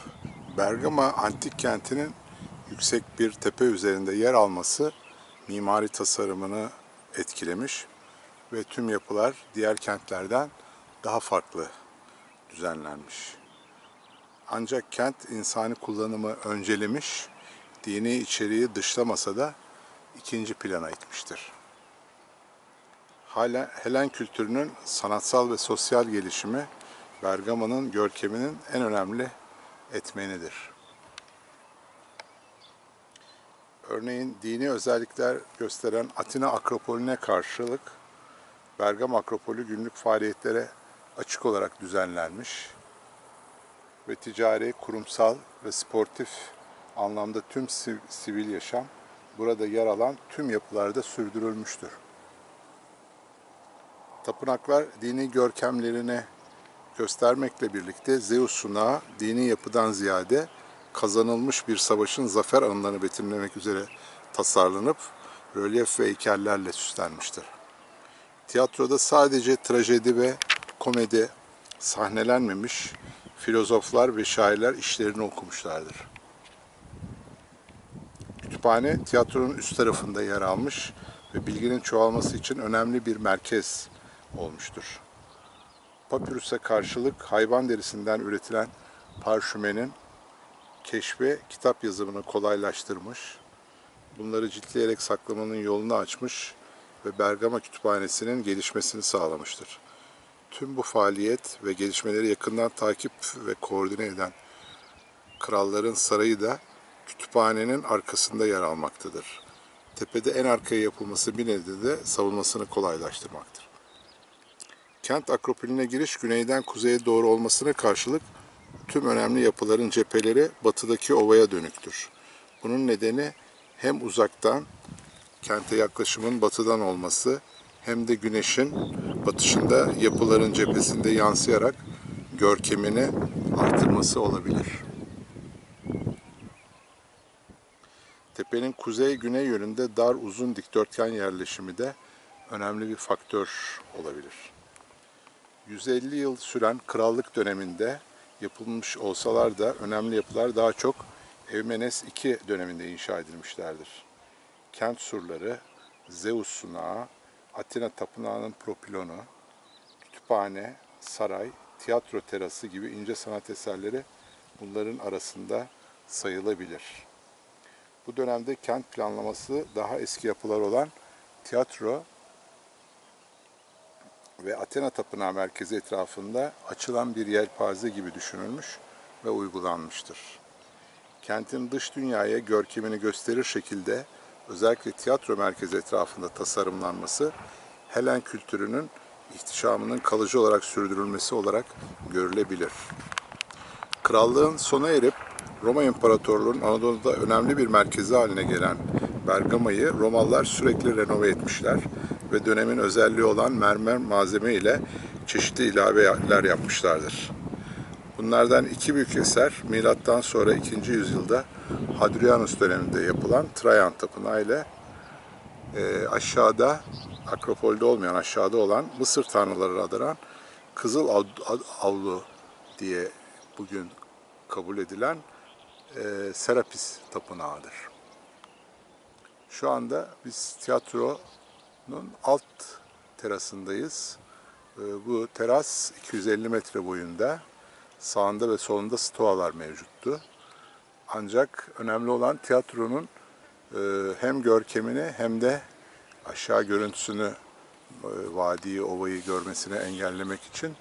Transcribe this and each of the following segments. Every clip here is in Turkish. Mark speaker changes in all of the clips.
Speaker 1: Bergama antik kentinin yüksek bir tepe üzerinde yer alması mimari tasarımını etkilemiş ve tüm yapılar diğer kentlerden daha farklı düzenlenmiş. Ancak kent insani kullanımı öncelemiş, dini içeriği dışlamasa da ikinci plana itmiştir. Helen kültürünün sanatsal ve sosyal gelişimi Bergama'nın görkeminin en önemli etmenidir. Örneğin dini özellikler gösteren Atina Akropolü'ne karşılık Bergama Akropolü günlük faaliyetlere açık olarak düzenlenmiş ve ticari, kurumsal ve sportif anlamda tüm sivil yaşam burada yer alan tüm yapılarda sürdürülmüştür. Tapınaklar dini görkemlerini göstermekle birlikte Zeus sunağı dini yapıdan ziyade kazanılmış bir savaşın zafer anılarını betimlemek üzere tasarlanıp rölyef ve heykellerle süslenmiştir. Tiyatroda sadece trajedi ve komedi sahnelenmemiş, filozoflar ve şairler işlerini okumuşlardır. Kütüphane tiyatronun üst tarafında yer almış ve bilginin çoğalması için önemli bir merkez olmuştur. Papirüse karşılık hayvan derisinden üretilen parşümenin keşfi kitap yazımını kolaylaştırmış, bunları ciltleyerek saklamanın yolunu açmış ve Bergama Kütüphanesi'nin gelişmesini sağlamıştır. Tüm bu faaliyet ve gelişmeleri yakından takip ve koordine eden Kralların Sarayı da kütüphanenin arkasında yer almaktadır. Tepede en arkaya yapılması bir nedeni de savunmasını kolaylaştırmaktır. Kent Akropolü'ne giriş güneyden kuzeye doğru olmasına karşılık tüm önemli yapıların cepheleri batıdaki ovaya dönüktür. Bunun nedeni hem uzaktan kente yaklaşımın batıdan olması hem de güneşin batışında yapıların cephesinde yansıyarak görkemini artırması olabilir. Tepenin kuzey-güney yönünde dar uzun dikdörtgen yerleşimi de önemli bir faktör olabilir. 150 yıl süren krallık döneminde yapılmış olsalar da önemli yapılar daha çok Evmenes II döneminde inşa edilmişlerdir. Kent surları, Zeus sunağı, Atina tapınağının propilonu, kütüphane, saray, tiyatro terası gibi ince sanat eserleri bunların arasında sayılabilir. Bu dönemde kent planlaması daha eski yapılar olan tiyatro ve Atina Tapınağı merkezi etrafında açılan bir yelpaze gibi düşünülmüş ve uygulanmıştır. Kentin dış dünyaya görkemini gösterir şekilde özellikle tiyatro merkezi etrafında tasarımlanması Helen kültürünün ihtişamının kalıcı olarak sürdürülmesi olarak görülebilir. Krallığın sona erip Roma İmparatorluğu'nun Anadolu'da önemli bir merkezi haline gelen Bergama'yı Romalılar sürekli renove etmişler ve dönemin özelliği olan mermer malzeme ile çeşitli ilaveler yapmışlardır. Bunlardan iki büyük eser milattan sonra 2. yüzyılda Hadrianus döneminde yapılan Trajan Tapınağı ile aşağıda Akropol'de olmayan aşağıda olan Mısır tanrıları adanan Kızıl Avlu diye bugün kabul edilen Serapis Tapınağı'dır. Şu anda biz tiyatronun alt terasındayız. Bu teras 250 metre boyunda. Sağında ve solunda stoalar mevcuttu. Ancak önemli olan tiyatronun hem görkemini hem de aşağı görüntüsünü, vadiyi, ovayı görmesini engellemek için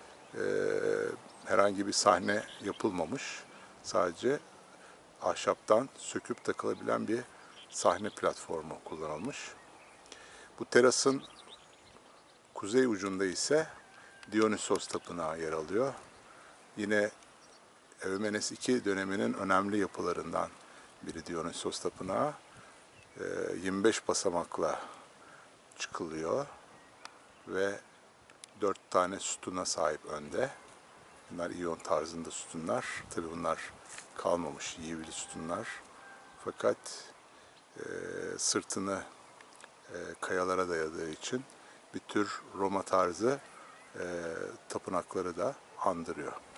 Speaker 1: herhangi bir sahne yapılmamış. Sadece ahşaptan söküp takılabilen bir sahne platformu kullanılmış. Bu terasın kuzey ucunda ise Dionysos Tapınağı yer alıyor. Yine Evmenes II döneminin önemli yapılarından biri Dionysos Tapınağı. 25 basamakla çıkılıyor ve 4 tane sütuna sahip önde. Bunlar İyon tarzında sütunlar. Tabii bunlar kalmamış yivli sütunlar. Fakat sırtını kayalara dayadığı için bir tür Roma tarzı tapınakları da andırıyor.